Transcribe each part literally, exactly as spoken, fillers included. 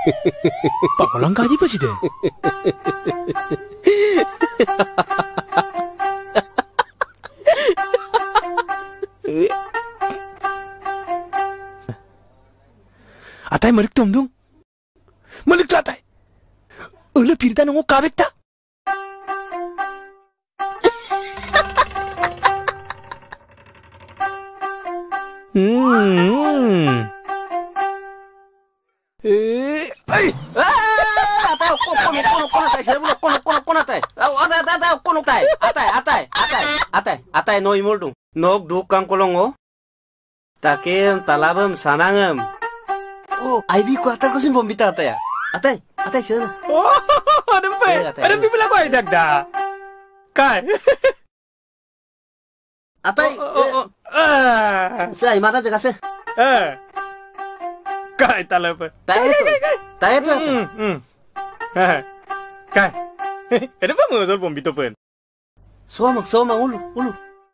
Pakolang kaji pa si de. Atay malik tumdung. Malik tu atay. Ula pirita nungo kabek ta. Hmm. Eh, ay. Ah, atay, kono kono kono atay, sila kono kono kono atay. Atay atay kono atay, atay atay atay atay atay no imordung. Nog dukang kolongo. Takem talabam sanangam. Oh, Ivy ko atar ko sin bombita atay. Atay, atay sila. Oh, ada apa? Ada bibila ko ay dagda. Kai. Atay. Ah. Sa imana jaga se. Eh. Kai talapa. Tay to. Tay to. Hmm. Eh. Kai. Ada apa mo sol bombito pen? Soma soma ulu ulu.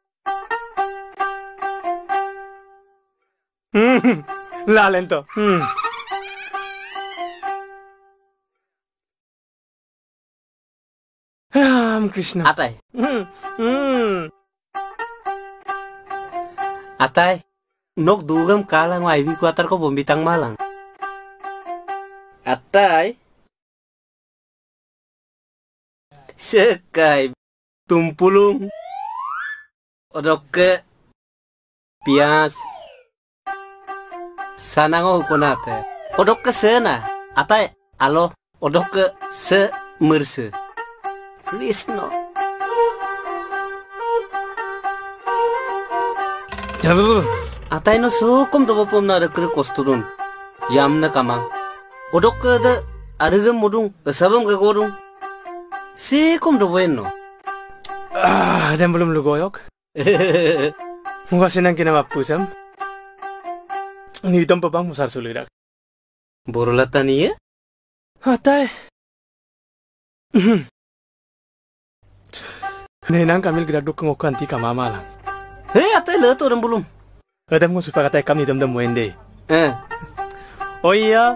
Hmm. La lento. Hmm. Ram Krishna. Atay. Hmm. Hmm. Atay. Nok dugam kalang Ivy ko atar ko bombitang malang. Atay. Sekay tumpulung. Odok ke pias. Sanango hukunate. Odok ke sena. Atay alo odok ke se merse. Krishna. Ya bu. Atay no sukum to bopom na rekre kosturun. Yam na kama. Odok ke de arigam modung sabam ke gorung. Sekum do bueno. Ah, dan belum lu goyok. Muka senang kena mapusam. Ni hitam papang musar sulirak. Borolata ni ya? Atay. Nenang kami gerak duk ngokan ti kamama lang. Hei, atay le to belum. Kadang mo supa katay kami dam dam wende. Eh. Oya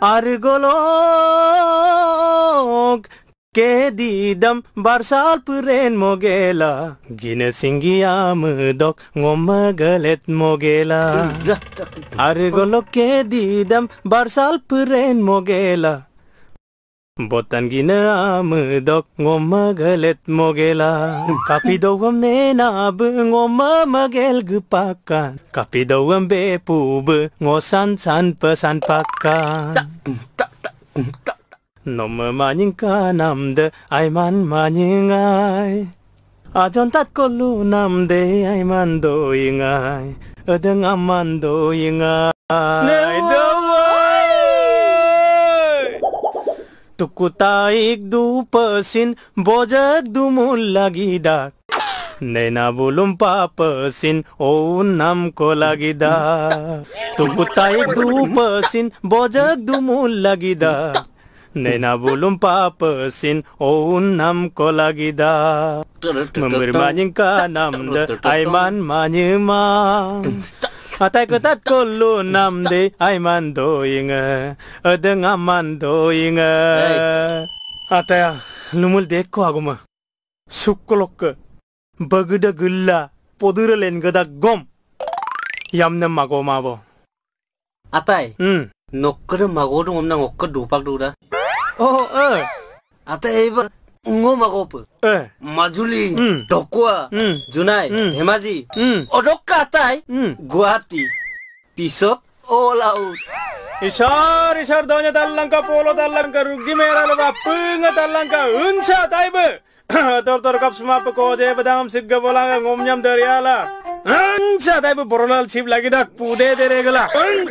argolog ke didam barsal puren mogela gine singiam dok ngomagalet mogela argolog ke didam barsal puren mogela botan gina amdok ngomagalet mogela kapidawam nena b ngoma magel gupakan kapidawam be pub ngosan san pesan pakan nom manying kanamde aiman manyingai ajon tat kolu namde aiman doingai edeng aman doingai Tukutaik du pesin bojak du mul lagi dak Nena bulum pa pesin o nam ko lagi dak Tukutaik du pesin bojak du mul lagi dak Nena bulum pa pesin o nam ko lagi dak Memberi manying kanam de aiman manyemang Atay ketat kolu nam de aiman doinga edeng aman doinga Atay lumul dekko aguma sukkolok bagda gulla poduralen gada gom yamna mago mabo Atay hmm nokkere magodung omna ngokke dupak duda oh eh Atay iba ngo magope eh majuli hmm. dokwa hmm. junai hmm. hemaji hmm. odok katay hmm. Guwahati pisok all out Isar isar donya talangka polo talangka rugi merah loba punga talangka unsa taibe tor tor kap semua pekoje bedam sigga bolanga ngomnyam dari ala unsa taibe borolal chip lagi dak pude deregela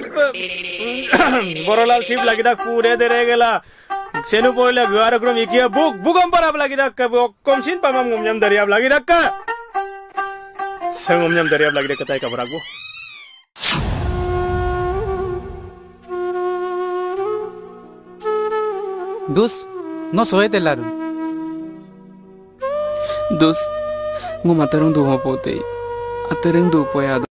borolal chip lagi dak pude deregela senu poila guara krom ikia buk bukam parab lagi dak kom sin pamam ngomnyam dari ab lagi dak ka sengomnyam dari ab lagi dak tai kabarago Dus, no soy de laro. Dus, ngo matarong dumo pote. Atareng dupo ya.